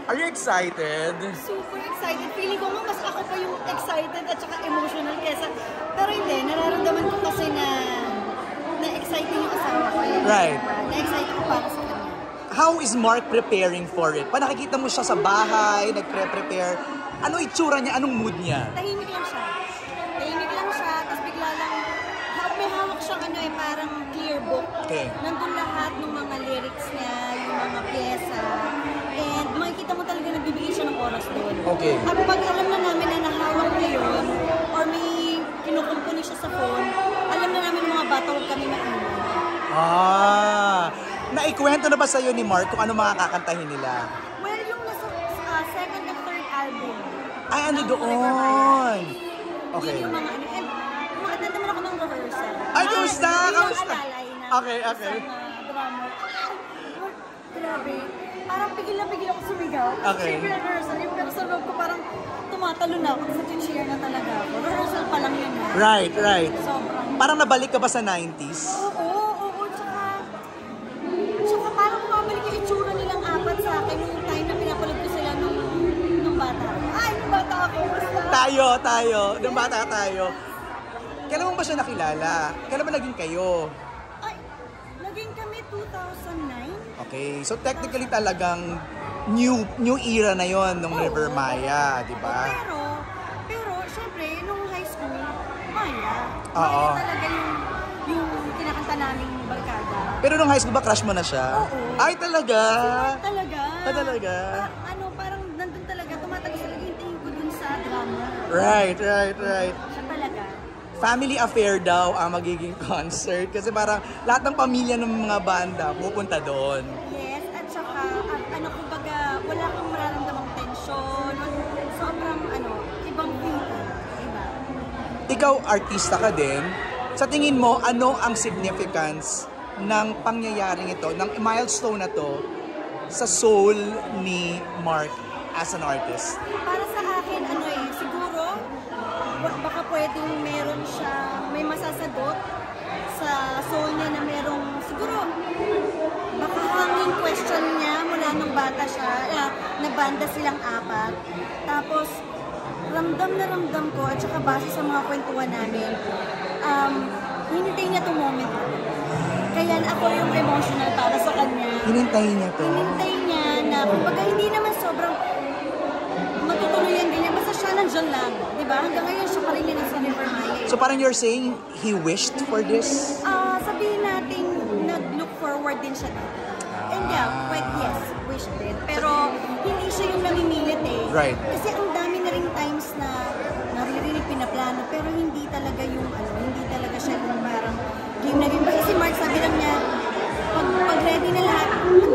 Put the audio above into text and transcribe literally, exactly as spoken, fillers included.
Are you excited? Super excited. Feeling ko nga mas ako pa yung excited at saka emotional kesa. Pero hindi, nararamdaman ko kasi na na-exciting yung asawa ko. Yun. Right. Na-excited ko para sa kanya. How is Mark preparing for it? Pa nakikita mo siya sa bahay, nagpre-prepare. Ano itsura niya? Anong mood niya? Tahimik lang siya. Tahimik lang siya, tapos bigla lang, may hawak siyang ano eh, parang clear book. Okay. Nandun lahat ng mga lyrics niya, yung mga pyesa. And makikita mo talaga nagbibigay siya ng oras doon. Okay. At pag alam na namin na nahawak niya yun, or may kinukumpuni siya sa phone, alam na namin ng mga bata, huwag kami maingay. Ah, naikwento na ba sa'yo ni Mark kung ano mga kakantahin nila? Well, yung nasa uh, second and third album. Ay, ano doon? Okay. Yun yung mga ano. And makatanda naman ako ng rehearsal. Ay, kamusta? Kamusta? Okay, okay. Isang uh, drummer. Grabe. Parang pigil na pigil ako sumigaw. Okay. Siyempre rehearsal yun, pero sa loob ko parang tumatalo na ako kasi cheer na talaga ako. Rehearsal pa lang yun. Ha? Right, right. Sobrang. Parang nabalik ka ba sa nineties? Oo, oo, oo. Tsaka, tsaka parang bumabalik yung itsura nilang apat sa akin nung time na pinapalog ko sila nung, nung bata. Ay, nung bata ako. Basta. Tayo, tayo. Nung bata tayo. Kailan mo ba siya nakilala? Kailan ba naging kayo? Ay, naging kami two thousand nine. Okay, so technically talagang new new era na yon nung Oo. River Maya, di ba? Pero, pero, syempre, nung high school, Maya. Oo. Maya talaga yung, yung kinakanta naming barkada. Pero nung high school ba crush mo na siya? Oo. Ay, talaga? Talaga. Ah, talaga? Pa- ano, parang nandun talaga, tumatagos talaga yung tingin ko dun sa drama. Right, right, right. Siya talaga. Family affair daw ang magiging concert kasi parang lahat ng pamilya ng mga banda pupunta doon. Yes, at saka, at, ano, kumbaga, wala kang mararamdamang tension. Sobrang, ano, ibang feeling. Diba? Ikaw, artista ka din. Sa tingin mo, ano ang significance ng pangyayaring ito, ng milestone na to sa soul ni Mark as an artist? Para sa akin, ano eh, siguro, baka pwedeng meron siya, may masasagot sa soul niya na merong, siguro, baka hanging question niya mula nung bata siya, uh, na banda silang apat. Tapos, ramdam na ramdam ko, at saka base sa mga kwentuhan namin, um, hinintay niya itong moment. Kaya ako yung emotional para sa kanya. Hinintay niya to? Hinintay niya na, kumbaga hindi naman sobrang matutuloy yan ganyan, basta siya nandiyan lang. Diba? Hanggang ngayon siya pa rin yun sa River Maya. So parang you're saying he wished for this? Ah, sabihin natin, nag-look forward din siya dito. And yeah, quite yes, wish din. Pero hindi siya yung namimilit eh. Right. Kasi ang dami na rin times na naririnig, pinaplano, pero hindi talaga yung ano, hindi talaga siya yung parang game na game. Kasi si Mark sabi lang niya, pag, pag ready na lahat,